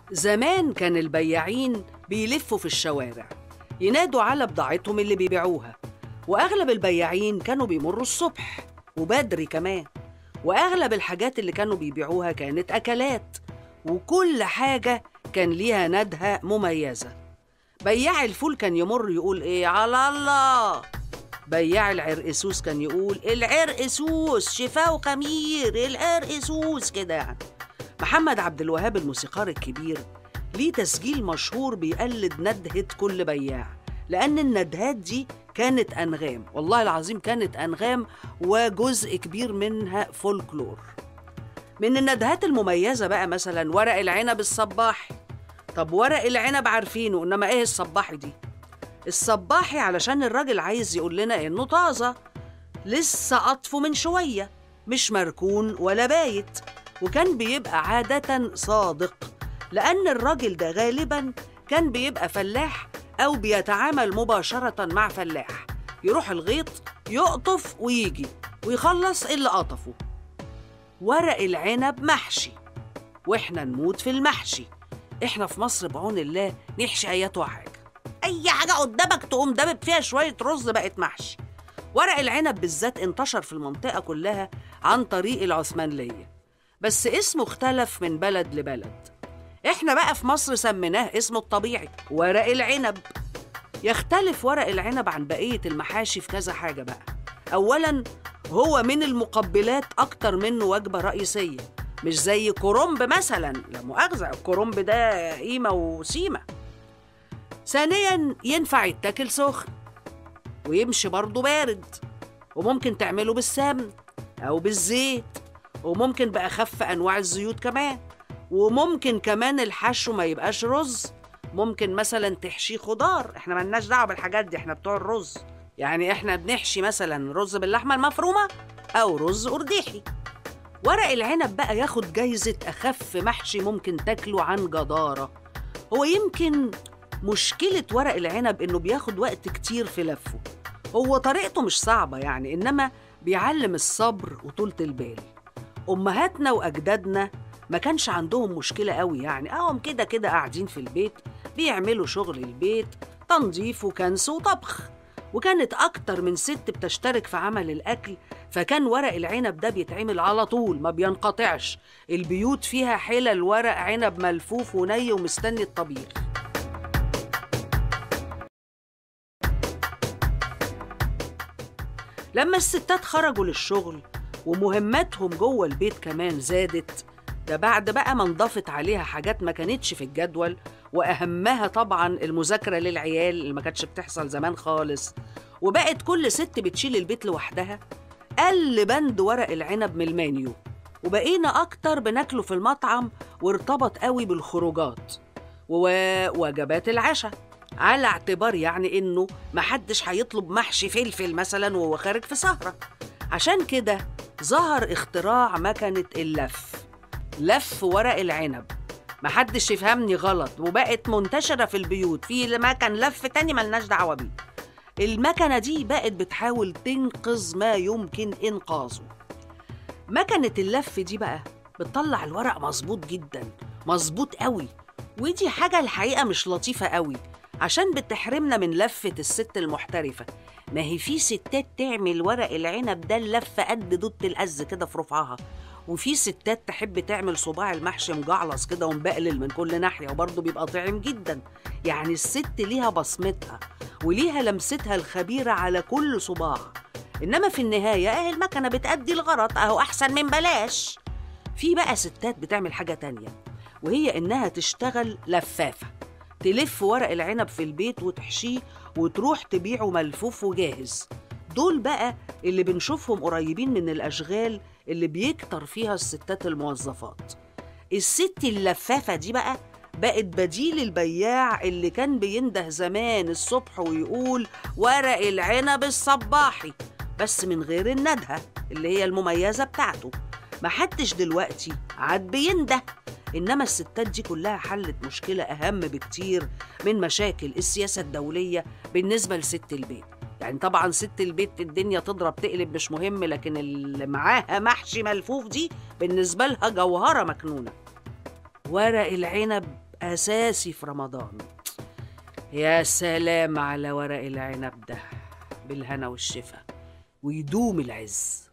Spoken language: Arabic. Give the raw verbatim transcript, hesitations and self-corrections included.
زمان كان البياعين بيلفوا في الشوارع ينادوا على بضاعتهم اللي بيبيعوها، وأغلب البياعين كانوا بيمروا الصبح وبدري كمان، وأغلب الحاجات اللي كانوا بيبيعوها كانت أكلات، وكل حاجة كان ليها ندهة مميزة. بياع الفول كان يمر يقول إيه؟ على الله. بياع العرقسوس كان يقول العرقسوس شفاه وخمير العرقسوس كده يعني. محمد عبد الوهاب الموسيقار الكبير ليه تسجيل مشهور بيقلد ندهة كل بياع، لأن الندهات دي كانت أنغام، والله العظيم كانت أنغام، وجزء كبير منها فولكلور. من الندهات المميزة بقى مثلا ورق العنب الصباحي. طب ورق العنب عارفينه، إنما إيه الصباحي دي؟ الصباحي علشان الراجل عايز يقول لنا إنه طازة، لسه قطفه من شوية، مش مركون ولا بايت، وكان بيبقى عادة صادق، لأن الراجل ده غالباً كان بيبقى فلاح أو بيتعامل مباشرة مع فلاح، يروح الغيط يقطف ويجي ويخلص اللي قطفه. ورق العنب محشي، وإحنا نموت في المحشي. إحنا في مصر بعون الله نحشي أيات وحاجة، أي حاجة قدامك تقوم دبب فيها شوية رز بقت محشي. ورق العنب بالذات انتشر في المنطقة كلها عن طريق العثمانية، بس اسمه اختلف من بلد لبلد. احنا بقى في مصر سميناه اسمه الطبيعي ورق العنب. يختلف ورق العنب عن بقية المحاشي في كذا حاجة بقى. أولاً هو من المقبلات أكتر منه وجبة رئيسية، مش زي كرنب مثلاً، لا مؤاخذة الكرنب ده قيمة وسيمة. ثانياً ينفع يتاكل سخن، ويمشي برضه بارد، وممكن تعمله بالسمن أو بالزيت، وممكن بأخف أنواع الزيوت كمان، وممكن كمان الحشو ما يبقاش رز، ممكن مثلا تحشيه خضار. احنا ملناش دعوه بالحاجات دي، احنا بتوع الرز، يعني احنا بنحشي مثلا رز باللحمه المفرومه او رز قرديحي. ورق العنب بقى ياخد جايزه اخف محشي ممكن تاكله عن جداره. هو يمكن مشكله ورق العنب انه بياخد وقت كتير في لفه، هو طريقته مش صعبه يعني، انما بيعلم الصبر وطولة البال. امهاتنا واجدادنا ما كانش عندهم مشكلة قوي، يعني اهم كده كده قاعدين في البيت بيعملوا شغل البيت، تنظيف وكنس وطبخ، وكانت أكتر من ست بتشترك في عمل الأكل، فكان ورق العنب ده بيتعمل على طول ما بينقطعش. البيوت فيها حلل ورق عنب ملفوف وني ومستني الطبيخ. لما الستات خرجوا للشغل ومهماتهم جوه البيت كمان زادت، ده بعد بقى ما انضافت عليها حاجات ما كانتش في الجدول، وأهمها طبعاً المذاكرة للعيال اللي ما كانتش بتحصل زمان خالص، وبقت كل ست بتشيل البيت لوحدها، قل بند ورق العنب من المنيو، وبقينا أكتر بناكله في المطعم، وارتبط قوي بالخروجات ووجبات العشاء، على اعتبار يعني إنه محدش هيطلب محشي فلفل مثلاً وهو خارج في سهرة. عشان كده ظهر اختراع مكنة اللف، لف ورق العنب، محدش يفهمني غلط، وبقت منتشرة في البيوت. في مكن لف تاني ملناش دعوة بيه. المكنة دي بقت بتحاول تنقذ ما يمكن إنقاذه. مكنة اللف دي بقى بتطلع الورق مظبوط جدا، مظبوط قوي، ودي حاجة الحقيقة مش لطيفة قوي، عشان بتحرمنا من لفة الست المحترفة. ما هي في ستات تعمل ورق العنب ده اللفة قد دودة الأز كده في رفعها، وفي ستات تحب تعمل صباع المحشي مجعلص كده ومبقلل من كل ناحية، وبرضه بيبقى طعم جدا. يعني الست ليها بصمتها وليها لمستها الخبيرة على كل صباع، إنما في النهاية أهي المكنة بتأدي الغرض، أهو أحسن من بلاش. في بقى ستات بتعمل حاجة تانية، وهي إنها تشتغل لفافة، تلف ورق العنب في البيت وتحشيه وتروح تبيعه ملفوف وجاهز. دول بقى اللي بنشوفهم قريبين من الأشغال اللي بيكتر فيها الستات الموظفات. الست اللفافة دي بقى بقت بديل البياع اللي كان بينده زمان الصبح ويقول ورق العنب الصباحي، بس من غير الندهة اللي هي المميزة بتاعته. محدش دلوقتي عاد بينده، إنما الستات دي كلها حلت مشكلة أهم بكتير من مشاكل السياسة الدولية بالنسبة لست البيت. يعني طبعا ست البيت الدنيا تضرب تقلب مش مهم، لكن اللي معاها محشي ملفوف دي بالنسبة لها جوهرة مكنونة. ورق العنب أساسي في رمضان. يا سلام على ورق العنب ده، بالهنا والشفا، ويدوم العز.